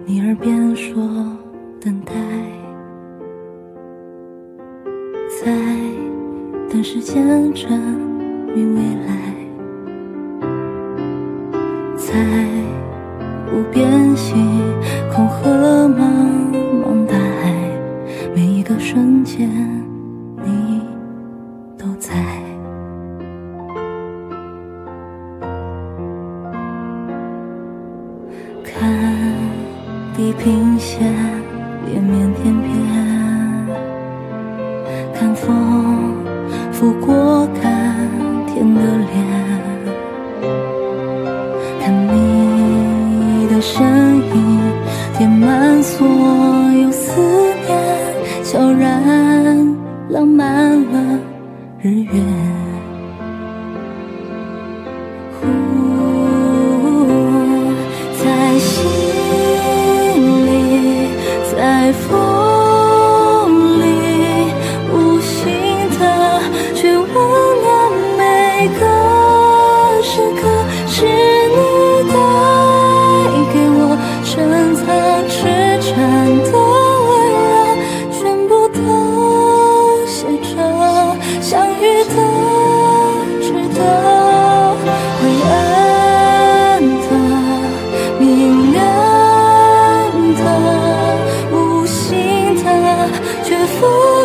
你耳边说等待，在等时间证明未来，在无边星空和茫茫大海，每一个瞬间你都在。看地平线连绵天边，看风拂过甘甜的脸，看你的身影填满所有思念，悄然浪漫了日月。在心里，在风里，无形的却温暖每个时刻，是你带给我深藏赤诚的温柔，全部都写着相遇的值得。灰暗的，明亮的，无形的，却浮